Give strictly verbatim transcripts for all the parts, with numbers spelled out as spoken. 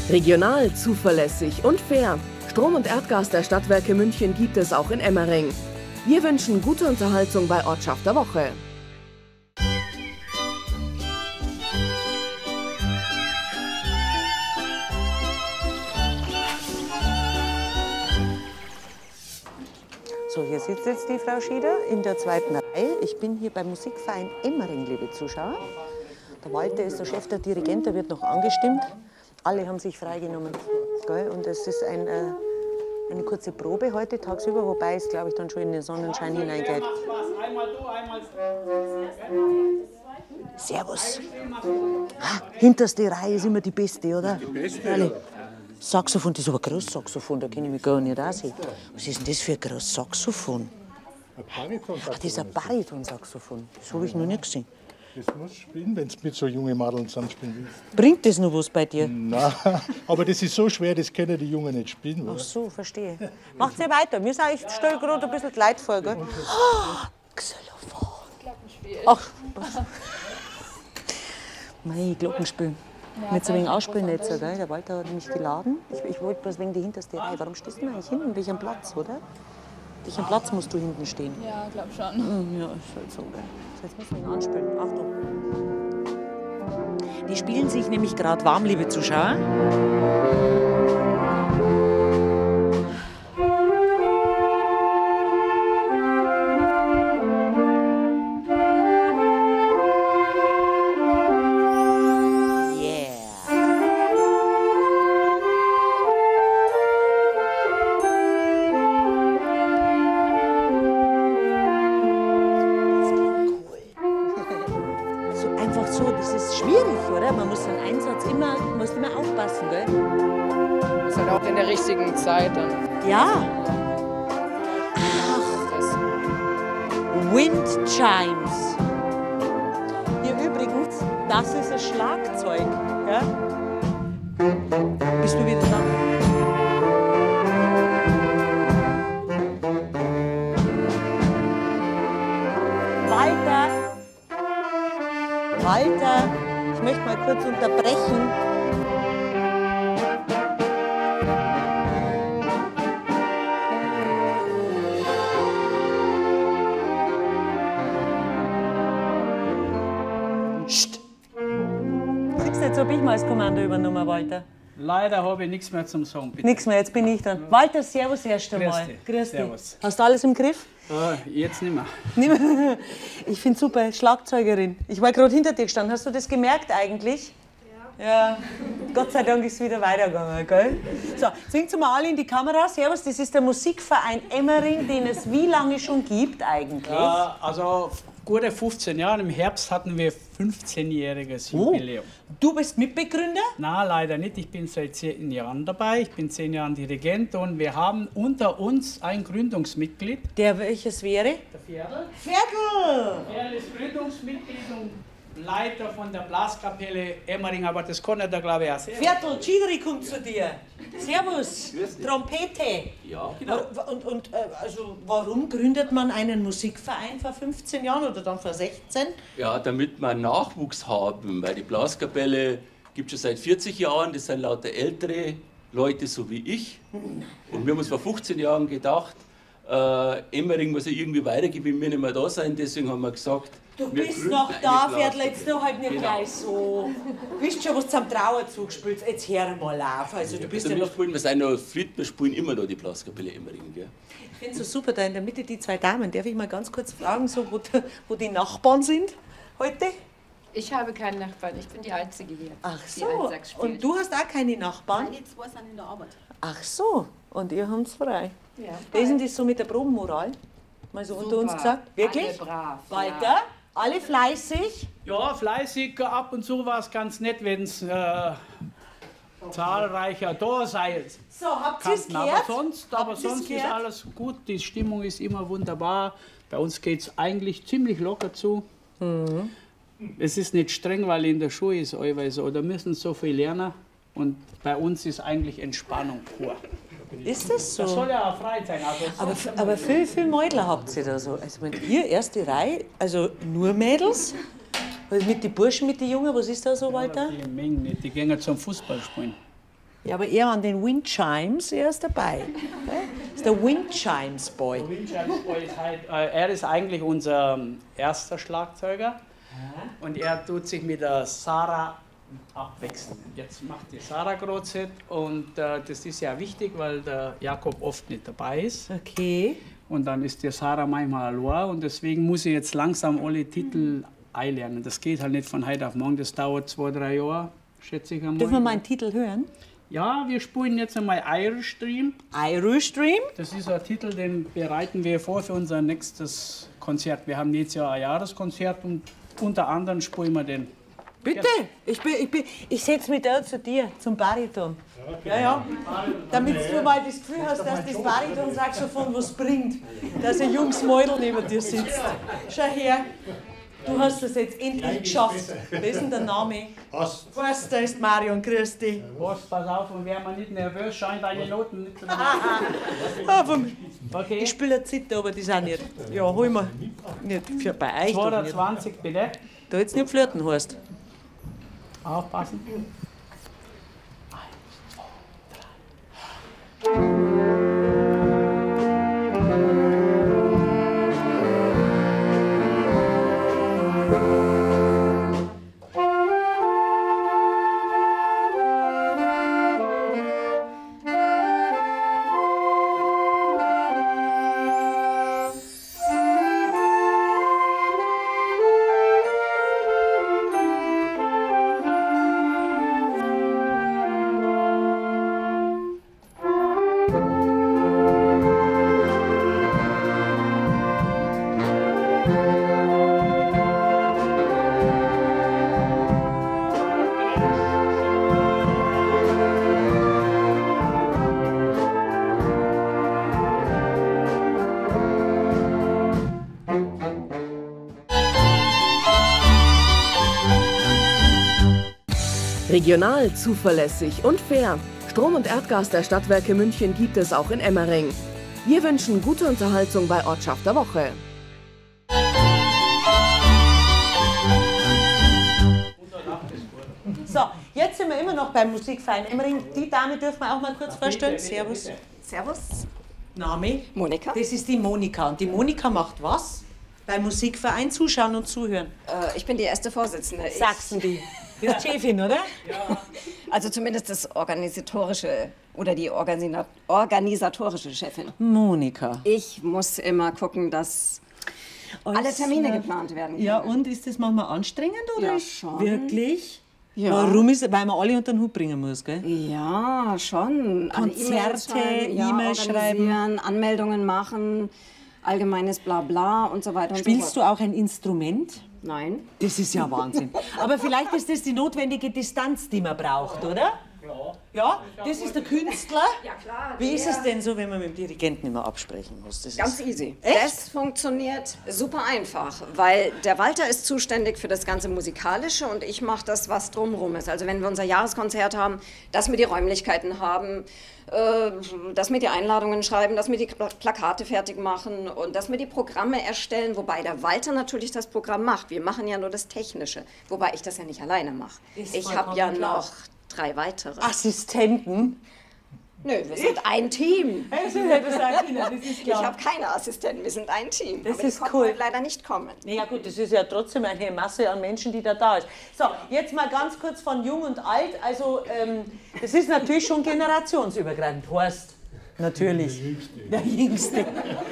Regional, zuverlässig und fair. Strom und Erdgas der Stadtwerke München gibt es auch in Emmering. Wir wünschen gute Unterhaltung bei Ortschaft der Woche. So, hier sitzt jetzt die Frau Schieder in der zweiten Reihe. Ich bin hier beim Musikverein Emmering, liebe Zuschauer. Der Walter ist der Chef, der Dirigent, der wird noch angestimmt. Alle haben sich freigenommen. Gell? Und es ist ein, äh, eine kurze Probe heute tagsüber, wobei es, glaube ich, dann schon in den Sonnenschein hineingeht. Servus. Ah, hinterste Reihe ist immer die beste, oder? Die beste. Alle. Saxophon, das ist aber ein Großsaxophon, da kenne ich mich gar nicht aussehen. Was ist denn das für ein Großsaxophon? Ein Baritonsaxophon. Ach, das ist ein Baritonsaxophon. Das habe ich noch nicht gesehen. Das musst du spielen, wenn du mit so jungen Madeln zusammen spielen willst. Bringt das noch was bei dir? Nein, aber das ist so schwer, das können die Jungen nicht spielen. Oder? Ach so, verstehe. Macht's ja weiter. Wir sind, ich stelle gerade ein bisschen die Leute vor, gell? Oh, Xylophon. Glockenspiel. Ach, was? Mei, Glockenspiel. Ja, mit so wenig Ausspielnetzer, gell? Der Walter hat mich geladen. Ich, ich wollte bloß wegen die hinterste Reihe. Warum stehst du denn eigentlich hinten? Welchen Platz, oder? Welchen Platz musst du hinten stehen? Ja, glaub schon. Ja, ist halt so, gell? So, jetzt müssen wir ihn anspielen. Achtung. Die spielen sich nämlich gerade warm, liebe Zuschauer. Zeit dann. Ja. Ach. Wind Chimes. Hier übrigens, das ist ein Schlagzeug. Ja? Bist du wieder da? Walter. Walter, ich möchte mal kurz unterbrechen. Jetzt habe ich mal das Kommando übernommen, Walter. Leider habe ich nichts mehr zum Sagen. Bitte. Nichts mehr, jetzt bin ich dran. Walter, servus erst einmal. Grüß dich. Servus. Hast du alles im Griff? Uh, jetzt nicht mehr. Ich finde super, Schlagzeugerin. Ich war gerade hinter dir gestanden. Hast du das gemerkt eigentlich? Ja. Ja. Gott sei Dank ist es wieder weitergegangen, gell? So, jetzt winkt mal alle in die Kamera. Servus, das ist der Musikverein Emmering, den es wie lange schon gibt eigentlich? Ja, also gute fünfzehn Jahre. Im Herbst hatten wir fünfzehnjähriges Jubiläum. Oh, du bist Mitbegründer? Na, leider nicht. Ich bin seit zehn Jahren dabei. Ich bin zehn Jahre Dirigent und wir haben unter uns ein Gründungsmitglied. Der welches wäre? Der Viertel. Viertel! Er ist Gründungsmitglied und Leiter von der Blaskapelle Emmering, aber das kann er da, glaube ich, auch sehen. Viertel, Gidri kommt zu dir. Servus, Trompete. Ja, genau. Und, und äh, also, warum gründet man einen Musikverein vor fünfzehn Jahren oder dann vor sechzehn? Ja, damit wir Nachwuchs haben, weil die Blaskapelle gibt es schon seit vierzig Jahren, das sind lauter ältere Leute, so wie ich. Und wir haben uns vor fünfzehn Jahren gedacht, äh, Emmering muss ja irgendwie weitergehen, wenn wir nicht mehr da sein, deswegen haben wir gesagt, du wir bist noch da, Viertel, jetzt noch halt nicht genau. Gleich so. Du bist schon was zum Trauerzug gespielt, jetzt hör mal auf. Also, du bist also ja wir noch spielen, wir sind noch fit, wir spielen immer noch die Blaskapelle Emmering. Gell? Ich finde es so super, da in der Mitte die zwei Damen. Darf ich mal ganz kurz fragen, so, wo, wo die Nachbarn sind heute? Ich habe keinen Nachbarn, ich bin die Einzige hier. Ach so, und du hast auch keine Nachbarn? Nein, die zwei sind in der Arbeit. Ach so, und ihr habt es frei. Ja, Wie ist denn das so mit der Probenmoral? Mal so unter uns gesagt. Wirklich? Alle brav. Walter, Ja. alle fleißig? Ja, fleißig, ab und zu war es ganz nett, wenn es äh, zahlreicher da sei. So, habt ihr es Kannten. Aber gehört? sonst, Habt aber ihr's sonst ist gehört? alles gut, die Stimmung ist immer wunderbar. Bei uns geht es eigentlich ziemlich locker zu. Mhm. Es ist nicht streng, weil in der Schule ist allweil so, da müssen so viel lernen. Und bei uns ist eigentlich Entspannung pur. Ist das so? Das soll ja auch frei sein. Also Aber, aber viel, viel Mädler habt ihr da so. Also wenn ihr erste Reihe, also nur Mädels? Mit den Burschen, mit den Jungen, was ist da so, Walter? Die Mengen nicht, die gehen zum Fußball spielen. Ja, aber eher an den Wind Chimes, er ist dabei. Das ist der Wind Chimes Boy. Der Wind Chimes Boy ist halt, äh, er ist eigentlich unser ähm, erster Schlagzeuger. Und er tut sich mit der Sarah abwechseln. Jetzt macht die Sarah gerade und äh, das ist ja wichtig, weil der Jakob oft nicht dabei ist. Okay. Und dann ist die Sarah manchmal allein und deswegen muss ich jetzt langsam alle Titel einlernen. Das geht halt nicht von heute auf morgen, das dauert zwei, drei Jahre, schätze ich einmal. Dürfen wir mal einen Titel hören? Ja, wir spielen jetzt einmal Irish Dream. Irish Dream? Das ist ein Titel, den bereiten wir vor für unser nächstes Konzert. Wir haben jetzt ja ein Jahreskonzert und unter anderem spielen wir den. Bitte, ich, bin, ich, bin, ich setze mich da zu dir, zum Bariton. Ja, ja. Damit du mal das Gefühl hast, dass das Bariton-Saxophon was bringt. Dass ein junges Mädel neben dir sitzt. Schau her, du hast das jetzt endlich geschafft. Wer ist denn der Name? Hast. Was, da ist Marion, grüß dich. Was, pass auf, und wär mal nicht nervös, scheint deine Noten nicht zu Aber Okay. ich spiele eine Zitter, aber das auch nicht. Ja, hol mal. Nicht für bei euch. doch nicht. zweiundzwanzig bitte. Da jetzt nicht flirten heißt. Aufpassen. Regional, zuverlässig und fair. Strom und Erdgas der Stadtwerke München gibt es auch in Emmering. Wir wünschen gute Unterhaltung bei Ortschaft der Woche. So, jetzt sind wir immer noch beim Musikverein Emmering. Die Dame dürfen wir auch mal kurz vorstellen. Servus. Servus, Name? Monika. Das ist die Monika. Und die Monika macht was? Beim Musikverein zuschauen und zuhören. Äh, ich bin die erste Vorsitzende. Ich, Sachsen die. Du bist Chefin, oder? also zumindest das organisatorische oder die Organisat organisatorische Chefin. Monika. Ich muss immer gucken, dass alle Termine geplant werden können. Ja, und ist das manchmal anstrengend, oder? Ja, schon. Wirklich? Ja. Warum ist es? Weil man alle unter den Hut bringen muss, gell? Ja, schon. Alle Konzerte, E-Mails schreiben, ja, E-Mails schreiben. organisieren, Anmeldungen machen, allgemeines Blabla und so weiter und so Spielst fort. du auch ein Instrument? Nein. Das ist ja Wahnsinn. Aber vielleicht ist das die notwendige Distanz, die man braucht, oder? Ja. Ja, das ist der Künstler. Ja, klar. Wie ist es denn so, wenn man mit dem Dirigenten immer absprechen muss? Das Ganz ist easy. Echt? Das funktioniert super einfach, weil der Walter ist zuständig für das ganze Musikalische und ich mache das, was drumherum ist. Also wenn wir unser Jahreskonzert haben, dass wir die Räumlichkeiten haben, äh, dass wir die Einladungen schreiben, dass wir die Plakate fertig machen und dass wir die Programme erstellen, wobei der Walter natürlich das Programm macht. Wir machen ja nur das Technische, wobei ich das ja nicht alleine mache. Ist Ich habe ja vollkommen klar. noch drei weitere. Assistenten. Nö, wir sind ein Team. Das hätte sagen können, das ist Ich klar. habe keine Assistenten, wir sind ein Team. Das Aber die ist konnten cool. heute leider nicht kommen. Ja gut, das ist ja trotzdem eine Masse an Menschen, die da da ist. So, jetzt mal ganz kurz von Jung und Alt. Also, ähm, das ist natürlich schon generationsübergreifend. Horst, natürlich. Der Jüngste.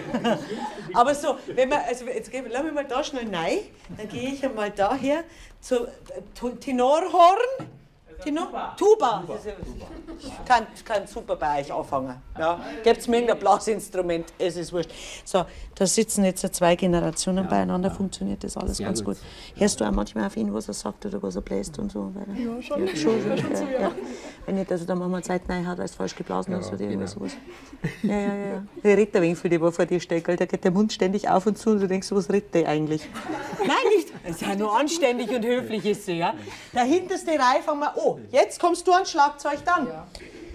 Aber so, wenn man, also jetzt gehen wir, lass mich mal da schnell rein, dann gehe ich einmal daher zu äh, Tenorhorn. Tenor? Tuba. Das ist ja- Ich kann, ich kann super bei euch anfangen. Ja. Gebt mir irgendein Blasinstrument, es ist wurscht. So, da sitzen jetzt zwei Generationen beieinander, funktioniert das alles ganz gut. Hörst du auch manchmal auf ihn, was er sagt oder was er bläst und so? Weil, ja, schon. Ja, schon, schon ja, ja. Wenn nicht, dass er dann manchmal Zeit rein hat, weil es falsch geblasen hast oder irgendwas sowas. Ja, ja, ja. Der redet ein wenig viel, der vor dir steht, gell? Da geht der Mund ständig auf und zu und du denkst, was redet der eigentlich? Nein, nicht. Es ist ja nur anständig und höflich ist sie, ja. Der hinterste Reihe fangen wir, oh, jetzt kommst du ans Schlagzeug dann. Ja.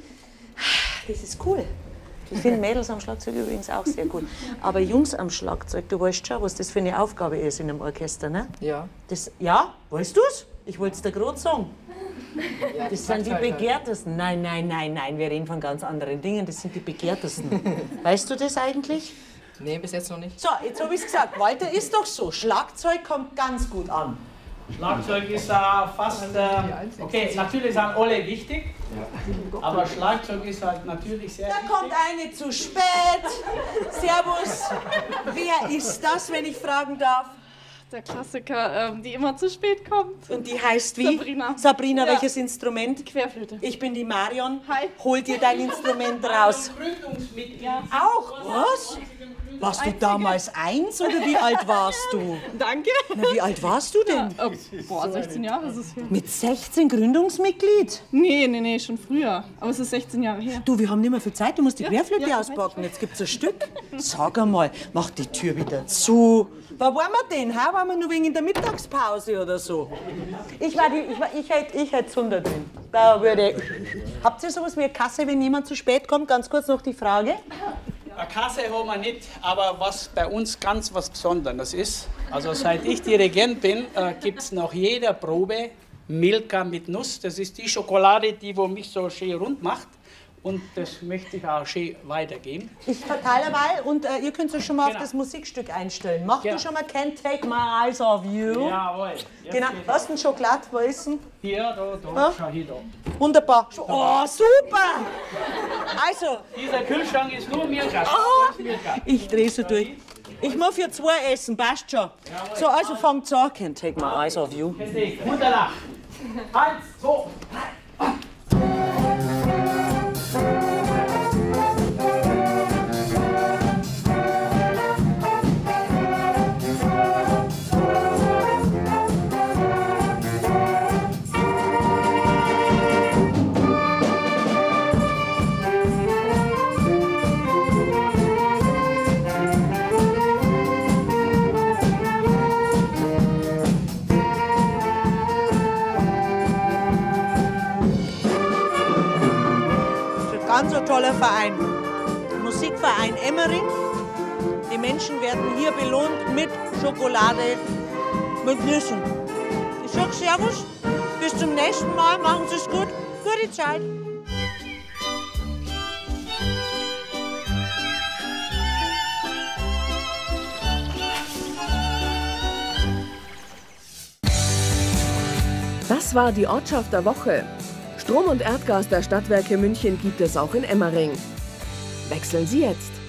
Das ist cool. Ich finde Mädels am Schlagzeug übrigens auch sehr gut. Aber Jungs am Schlagzeug, du weißt schon, was das für eine Aufgabe ist in einem Orchester, ne? Ja. Das, ja, weißt du's? Ich wollte es dir gerade sagen. Das sind die begehrtesten. Nein, nein, nein, nein, wir reden von ganz anderen Dingen. Das sind die begehrtesten. Weißt du das eigentlich? Nee, bis jetzt noch nicht. So, jetzt habe ich es gesagt. Walter, ist doch so. Schlagzeug kommt ganz gut an. Schlagzeug ist äh, fast, äh, okay, natürlich sind alle wichtig, aber Schlagzeug ist halt natürlich sehr Da wichtig. kommt eine zu spät. Servus. Wer ist das, wenn ich fragen darf? Der Klassiker, ähm, die immer zu spät kommt. Und die heißt wie? Sabrina. Sabrina, Ja. welches Instrument? Querflöte. Ich bin die Marion. Hi. Hol dir dein Instrument raus. Gründungsmitglied. Auch? Was? Warst du damals eins oder wie alt warst du? Danke. Na, wie alt warst du denn? Oh, boah, sechzehn Jahre ist es her. Mit sechzehn Gründungsmitglied? Nee, nee, nee, schon früher. Aber es ist sechzehn Jahre her. Du, wir haben nicht mehr viel Zeit, du musst die Querflöte ja, auspacken. Jetzt gibt's ein Stück. Sag einmal, mach die Tür wieder zu. Wo waren wir denn? Ha? Waren wir nur wegen in der Mittagspause oder so? Ich war die, ich war, ich hätte ich hätte Zunder drin. Da würde. Habt ihr sowas wie eine Kasse, wenn jemand zu spät kommt? Ganz kurz noch die Frage. Eine Kasse haben wir nicht, aber was bei uns ganz was Besonderes ist, also seit ich Dirigent bin, äh, gibt es nach jeder Probe Milka mit Nuss. Das ist die Schokolade, die wo mich so schön rund macht. Und das möchte ich auch schön weitergeben. Ich verteile mal und äh, ihr könnt euch schon mal Genau. auf das Musikstück einstellen. Macht Ja. ihr schon mal Can't Take My Eyes Off You? Jawohl. Jetzt Genau. geht Hast du einen Schokolade? Wo ist denn? Hier, da, da, Ja. schau hier, da. Wunderbar. Oh, super! Also, Dieser Kühlschrank ist nur Milka. Ah. Das ist Milka. ich drehe so durch. Ich muss für zwei essen, passt schon. So, also fangt's an. Can't Take My Eyes Off You. Guter Lach. Eins, zwei, drei. Ganz ein toller Verein. Musikverein Emmering. Die Menschen werden hier belohnt mit Schokolade, mit Nüssen. Ich sag Servus, bis zum nächsten Mal. Machen Sie es gut. Gute Zeit. Das war die Ortschaft der Woche. Strom und Erdgas der Stadtwerke München gibt es auch in Emmering. Wechseln Sie jetzt!